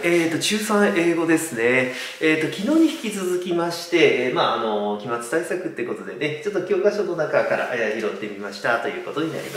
中3英語ですね。昨日に引き続きまして、期末対策ってことでね、ちょっと教科書の中から拾ってみましたということになります。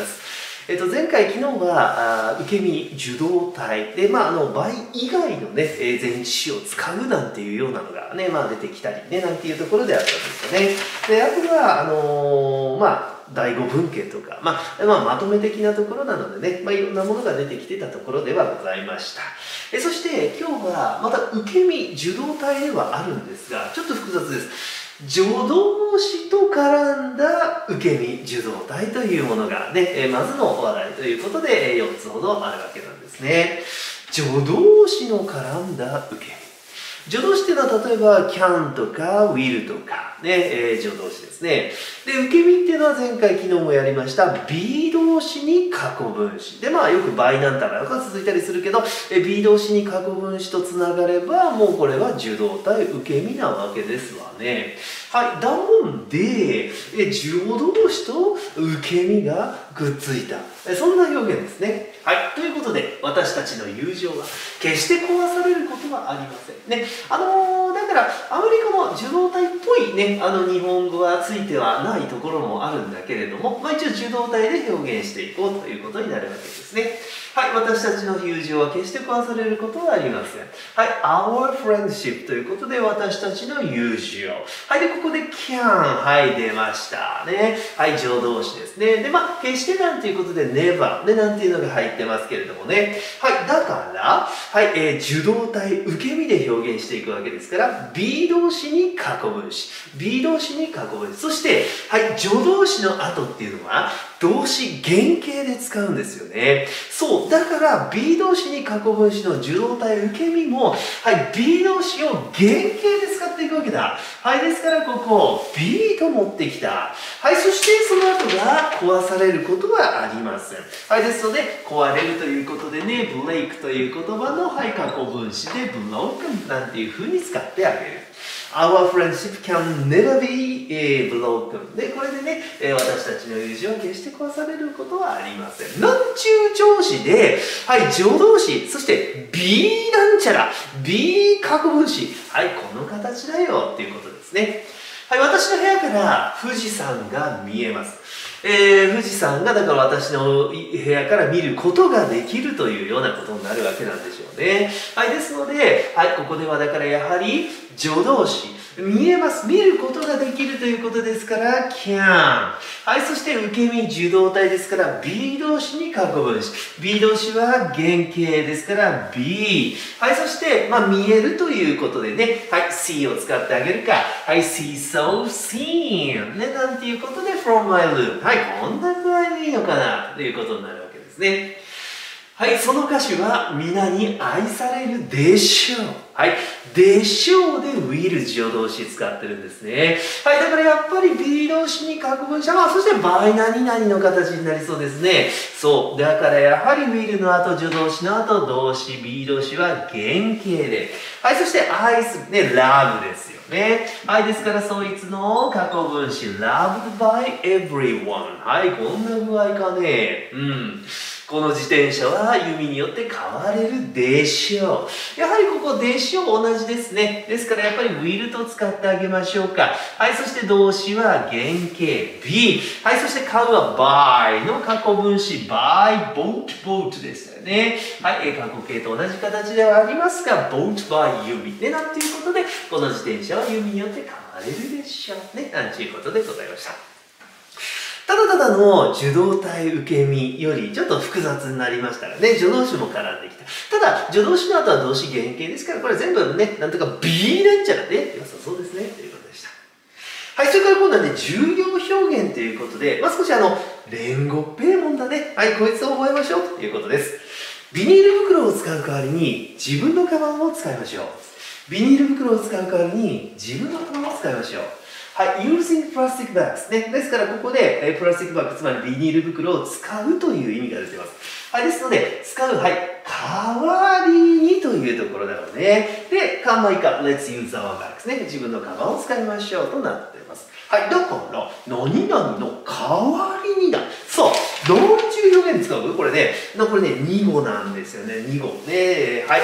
前回、昨日は受け身、受動体で、倍以外のね、前置詞を使うなんていうようなのがね、出てきたりね、なんていうところであったんですよね。で、あとは、第5文系とか、まとめ的なところなのでね、いろんなものが出てきてたところではございました。そして今日はまた受け身、受動体ではあるんですが、ちょっと複雑です。助動詞と絡んだ受け身、受動体というものがね、まずの話題ということで4つほどあるわけなんですね。助動詞の絡んだ受け身。助動詞っていうのは例えば can とか will とかね、助動詞ですね。で、受け身っていうのは前回昨日もやりました be 動詞に過去分詞。で、よく by なんたらが続いたりするけど、be 動詞に過去分詞とつながれば、もうこれは受動体、受け身なわけですわね。はい。だもんで、助動詞と受け身がくっついた。そんな表現ですね。はい。ということで、私たちの友情は決して壊されることはありません。ね。だから、あまりこの受動体っぽいね、日本語はついてはないところもあるんだけれども、一応受動体で表現していこうということになるわけですね。はい。私たちの友情は決して壊されることはありません。はい。our friendship ということで、私たちの友情。はい。で、ここで can。はい。出ましたね。はい。助動詞ですね。で、決してなんていうことで never。ね、なんていうのが入ってますけれどもね。はい。だから、はい。受動体、受け身で表現していくわけですから、be 動詞に過去分詞。be 動詞に過去分詞。そして、はい。助動詞の後っていうのは、動詞原形で使うんですよね。そう。だから、be 動詞に過去分詞の受動体受け身も、はい。be 動詞を原形で使っていくわけだ。はい。ですから、ここ、be と持ってきた。はい。そして、その後が壊されることはありません。はい。ですので、壊れるということでね、break という言葉の、はい。過去分詞で broken なんていう風に使ってあげる。Our friendship can never be broken. で、これでね、私たちの友情は決して壊されることはありません。なんちゅう調子で、はい、助動詞、そして be なんちゃら、be 過去分詞。はい、この形だよっていうことですね。はい、私の部屋から富士山が見えます。富士山がだから私の部屋から見ることができるというようなことになるわけなんでしょうね。はい、ですので、はい、ここではだからやはり助動詞。見えます。見ることができるということですから、can。はい、そして受け身、受動体ですから、be 動詞に過去分詞。be 動詞は原形ですから、be。はい、そして、見えるということでね、はい、see を使ってあげるか、はい、see, so, seen。ね、なんていうことで、from my room。はい、こんな具合でいいのかな、ということになるわけですね。はい、その歌詞は皆に愛されるでしょう。はい、でしょうで will 助動詞使ってるんですね。はい、だからやっぱり be 動詞に過去分詞、そして by 何々の形になりそうですね。そう、だからやはり will の後、助動詞の後、動詞、be 動詞は原形で。はい、そして愛する、ね、love ですよね。はい、ですからそいつの過去分詞、loved by everyone。はい、こんな具合かね。この自転車は弓によって買われるでしょう。やはりここでしょう同じですね。ですからやっぱり will と使ってあげましょうか。はい、そして動詞は原形 be。はい、そして買うは buy の過去分詞 buy boat でしたよね。はい、過去形と同じ形ではありますが boat by 弓ね、なんていうことでこの自転車は弓によって買われるでしょうね、なんていうことでございました。ただただの受動体受け身よりちょっと複雑になりましたらね、助動詞も絡んできた。ただ、助動詞の後は動詞原形ですから、これ全部ね、なんとか be なんちゃらね、良さそうですね、ということでした。はい、それから今度はね、重要表現ということで、少し連合ペーモンだね。はい、こいつを覚えましょうということです。ビニール袋を使う代わりに自分のカバンを使いましょう。ビニール袋を使う代わりに自分のカバンを使いましょう。はい、using plastic bags ね。ですから、ここで、プラスチックバッグ、つまりビニール袋を使うという意味が出てます。はい、ですので、使う、はい、代わりにというところだろうね。で、カンマイカ、let's use our bags ね。自分のカバンを使いましょうとなっています。はい、だから、何々の代わりにだ。そう、どういう表現使うこれね、2語なんですよね。2語ね。はい。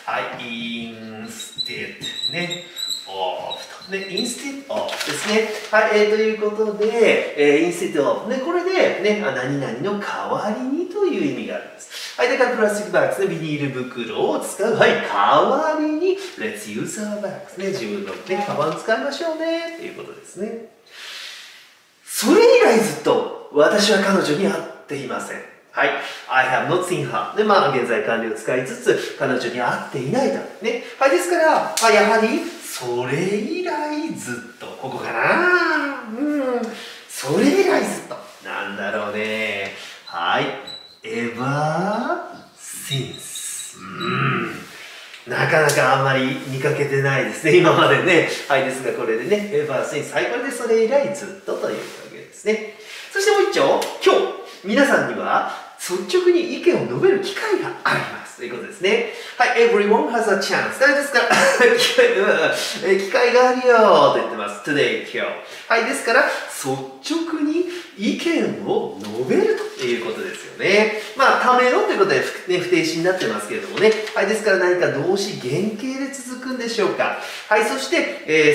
はい、instead ね。of とね、instead of ですね。はい、ということで、instead of ね、これでね、何々の代わりにという意味があるんです。はい、だからプラスチックバッグですね、ビニール袋を使う。はい、代わりに let's use our bags ね、自分のね、カバン使いましょうね、ということですね。それ以来ずっと私は彼女に会っていません。はい。I have not seen her. で、まあ、現在完了を使いつつ、彼女に会っていないと。ね。はい。ですから、やはり、それ以来ずっと。ここかな。それ以来ずっと。なんだろうね。はい。ever since。なかなかあんまり見かけてないですね、今までね。はい。ですが、これでね、ever since。はい。これでそれ以来ずっとというわけですね。そしてもう一丁、今日、皆さんには、率直に意見を述べる機会があります。ということですね。はい、everyone has a chance。大丈夫ですか機会があるよと言ってます。today、今日。はい、ですから、率直に意見を述べるということですよね。まあ、ためのということで、ね、不定詞になってますけれどもね。はい、ですから何か動詞原形で続くんでしょうか。はい、そして、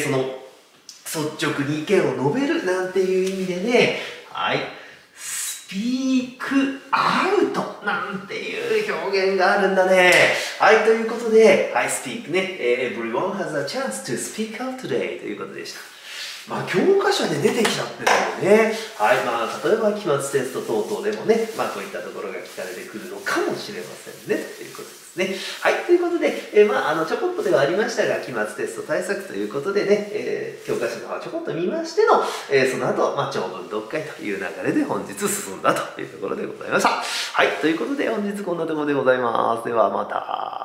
その、率直に意見を述べるなんていう意味でね、はい。speak out なんていう表現があるんだね。はい、ということで、はい、speak ね、everyone has a chance to speak out today ということでした。まあ、教科書で出てきちゃってるよね。はい、まあ、例えば期末テスト等々でもね、まあ、こういったところが聞かれてくるのかもしれませんね。ということですね。はい、ということで、まあ、ちょこっとではありましたが、期末テスト対策ということでね、教科書の方ちょこっと見ましての、その後、まあ、長文読解という流れで本日進んだというところでございました。はい、ということで本日こんなところでございます。ではまた。